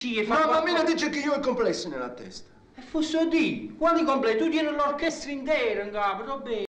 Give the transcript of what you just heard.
Sì, e No, fa ma me ne dice che io ho i complessi nella testa. E fosse di, quali completi? Tu tieni l'orchestra intera in capo, va bene.